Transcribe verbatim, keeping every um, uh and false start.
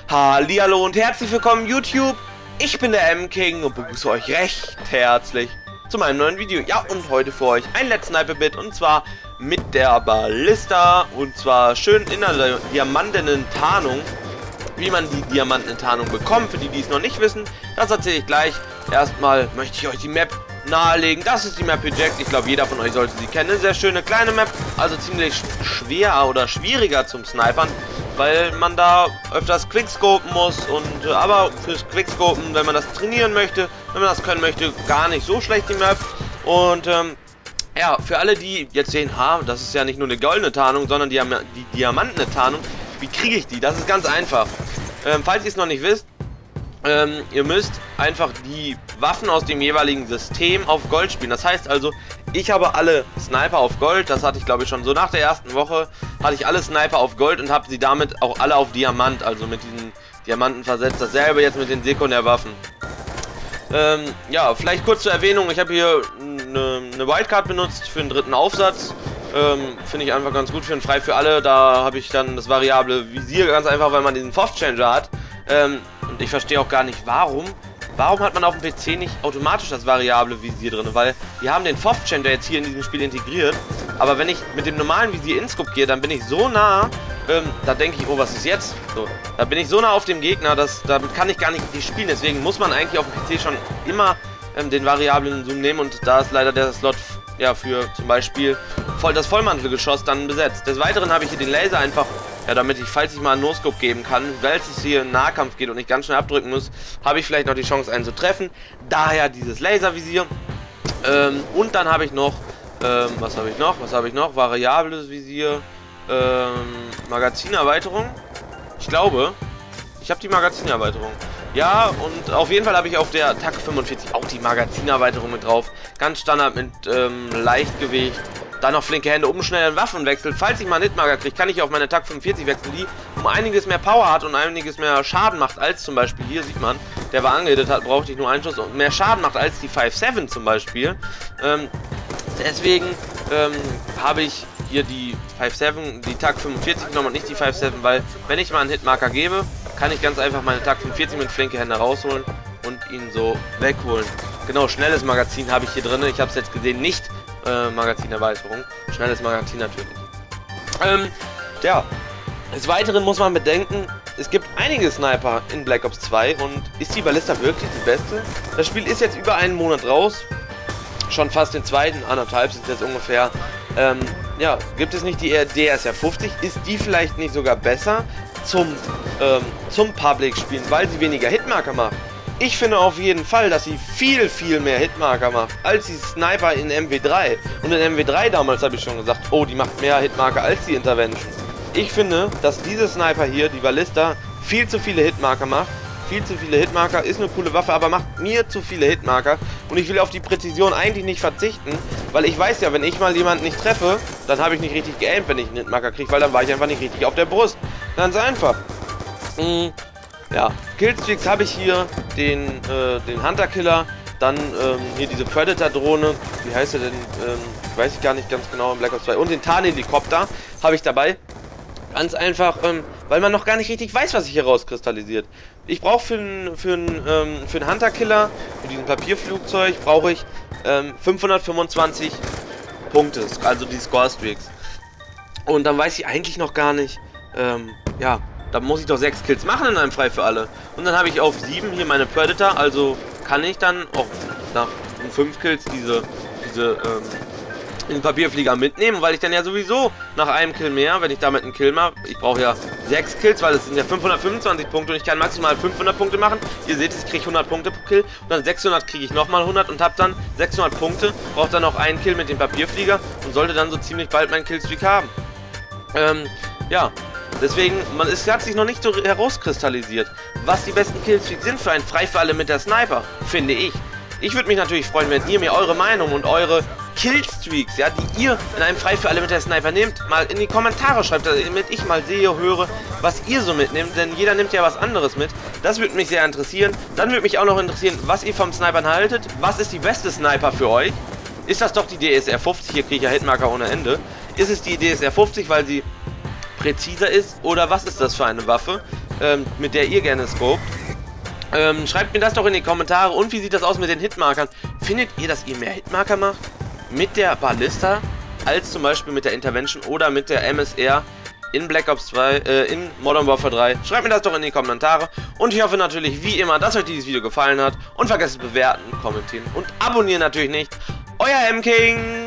Hallihallo und herzlich willkommen YouTube, ich bin der M-King und begrüße euch recht herzlich zu meinem neuen Video. Ja, und heute für euch ein Let's Sniper-Bit und zwar mit der Ballista und zwar schön in einer Diamanten-Tarnung. Wie man die Diamanten-Tarnung bekommt, für die, die es noch nicht wissen, das erzähle ich gleich. Erstmal möchte ich euch die Map nahelegen. Das ist die Map Eject. Ich glaube, jeder von euch sollte sie kennen. Eine sehr schöne kleine Map, also ziemlich schwer oder schwieriger zum Snipern, weil man da öfters Quickscopen muss und äh, aber fürs Quickscopen, wenn man das trainieren möchte, wenn man das können möchte, gar nicht so schlecht die Map. Und ähm, ja, für alle, die jetzt sehen, ha, das ist ja nicht nur eine goldene Tarnung, sondern die, die Diamanten-Tarnung. Wie kriege ich die? Das ist ganz einfach. Ähm, falls ihr es noch nicht wisst, ähm, ihr müsst einfach die Waffen aus dem jeweiligen System auf Gold spielen. Das heißt also, ich habe alle Sniper auf Gold. Das hatte ich, glaube ich, schon so nach der ersten Woche. Hatte ich alle Sniper auf Gold und habe sie damit auch alle auf Diamant. Also mit diesen Diamanten versetzt. Dasselbe jetzt mit den Sekundärwaffen. Ähm, ja, vielleicht kurz zur Erwähnung. Ich habe hier eine, eine Wildcard benutzt für den dritten Aufsatz. Ähm, finde ich einfach ganz gut für ein Frei für alle. Da habe ich dann das variable Visier, ganz einfach, weil man diesen F O V-Changer hat. Ähm, und ich verstehe auch gar nicht, warum. Warum hat man auf dem P C nicht automatisch das variable Visier drin? Weil wir haben den F O V-Changer jetzt hier in diesem Spiel integriert. Aber wenn ich mit dem normalen Visier in Scope gehe, dann bin ich so nah, ähm, da denke ich, oh, was ist jetzt? So, da bin ich so nah auf dem Gegner, dass damit kann ich gar nicht richtig spielen. Deswegen muss man eigentlich auf dem P C schon immer ähm, den variablen Zoom nehmen. Und da ist leider der Slot ja für zum Beispiel voll das Vollmantelgeschoss dann besetzt. Des Weiteren habe ich hier den Laser einfach, ja, damit ich, falls ich mal einen No-Scope geben kann, weil es hier in Nahkampf geht und ich ganz schnell abdrücken muss, habe ich vielleicht noch die Chance, einen zu treffen. Daher dieses Laservisier. Ähm, und dann habe ich noch, ähm, was habe ich noch? Was habe ich noch? Variables Visier, ähm, Magazinerweiterung. Ich glaube, ich habe die Magazinerweiterung. Ja, und auf jeden Fall habe ich auf der T A C fünfundvierzig auch die Magazinerweiterung mit drauf. Ganz Standard mit ähm, Leichtgewicht. Dann noch flinke Hände, um schnell einen Waffenwechsel. Falls ich mal einen Hitmarker kriege, kann ich auf meine T A C fünfundvierzig wechseln, die um einiges mehr Power hat und einiges mehr Schaden macht als zum Beispiel, hier sieht man, der war angehittet hat, brauchte ich nur einen Schuss und mehr Schaden macht als die fünf sieben zum Beispiel. Ähm, deswegen ähm, habe ich hier die fünf sieben, die T A C fünfundvierzig genommen und nicht die fünf sieben, weil wenn ich mal einen Hitmarker gebe, kann ich ganz einfach meine T A C fünfundvierzig mit flinke Hände rausholen und ihn so wegholen. Genau, schnelles Magazin habe ich hier drin. Ich habe es jetzt gesehen, nicht äh, Magazinerweiterung. Schnelles Magazin natürlich. Ähm, ja. Des Weiteren muss man bedenken, es gibt einige Sniper in Black Ops zwei und ist die Ballista wirklich die beste? Das Spiel ist jetzt über einen Monat raus. Schon fast den zweiten, anderthalb sind jetzt ungefähr. Ähm, ja, gibt es nicht die D S R fünfzig? Ist die vielleicht nicht sogar besser zum, ähm, zum Public-Spielen, weil sie weniger Hitmarker macht? Ich finde auf jeden Fall, dass sie viel, viel mehr Hitmarker macht, als die Sniper in M W drei. Und in M W drei damals habe ich schon gesagt, oh, die macht mehr Hitmarker als die Intervention. Ich finde, dass diese Sniper hier, die Ballista, viel zu viele Hitmarker macht. Viel zu viele Hitmarker, ist eine coole Waffe, aber macht mir zu viele Hitmarker. Und ich will auf die Präzision eigentlich nicht verzichten, weil ich weiß ja, wenn ich mal jemanden nicht treffe, dann habe ich nicht richtig geaimt, wenn ich einen Hitmarker kriege, weil dann war ich einfach nicht richtig auf der Brust. Ganz einfach. Mhm. Ja, Killstreaks habe ich hier, den, äh, den Hunter-Killer, dann ähm, hier diese Predator-Drohne, wie heißt er denn, ähm, weiß ich gar nicht ganz genau in Black Ops zwei, und den Tarnhelikopter habe ich dabei. Ganz einfach, ähm, weil man noch gar nicht richtig weiß, was sich hier rauskristallisiert. Ich brauche für einen für ähm, für einen Hunter-Killer, für diesen Papierflugzeug, brauche ich ähm, fünfhundertfünfundzwanzig Punkte, also die Score-Streaks. Und dann weiß ich eigentlich noch gar nicht, ähm, ja, da muss ich doch sechs Kills machen in einem Frei für alle. Und dann habe ich auf sieben hier meine Predator, also kann ich dann auch nach fünf Kills diese, diese, ähm, den Papierflieger mitnehmen, weil ich dann ja sowieso nach einem Kill mehr, wenn ich damit einen Kill mache, ich brauche ja sechs Kills, weil es sind ja fünfhundertfünfundzwanzig Punkte und ich kann maximal fünfhundert Punkte machen. Ihr seht, ich kriege hundert Punkte pro Kill und dann sechshundert kriege ich nochmal hundert und habe dann sechshundert Punkte, brauche dann noch einen Kill mit dem Papierflieger und sollte dann so ziemlich bald meinen Killstreak haben. Ähm, ja. Deswegen, man ist, hat sich noch nicht so herauskristallisiert, was die besten Killstreaks sind für ein Frei für alle mit der Sniper, finde ich. Ich würde mich natürlich freuen, wenn ihr mir eure Meinung und eure Killstreaks, ja, die ihr in einem Frei für alle mit der Sniper nehmt, mal in die Kommentare schreibt, damit ich mal sehe, höre, was ihr so mitnehmt, denn jeder nimmt ja was anderes mit. Das würde mich sehr interessieren. Dann würde mich auch noch interessieren, was ihr vom Snipern haltet. Was ist die beste Sniper für euch? Ist das doch die D S R fünfzig? Hier kriege ich ja Hitmarker ohne Ende. Ist es die D S R fünfzig, weil sie präziser ist, oder was ist das für eine Waffe? ähm, mit der ihr gerne scopt. Ähm, schreibt mir das doch in die Kommentare. Und wie sieht das aus mit den Hitmarkern? Findet ihr, dass ihr mehr Hitmarker macht mit der Ballista als zum Beispiel mit der Intervention oder mit der M S R in Black Ops zwei, äh, in Modern Warfare drei? Schreibt mir das doch in die Kommentare. Und ich hoffe natürlich wie immer, dass euch dieses Video gefallen hat. Und vergesst bewerten, kommentieren und abonnieren natürlich nicht. Euer M-King!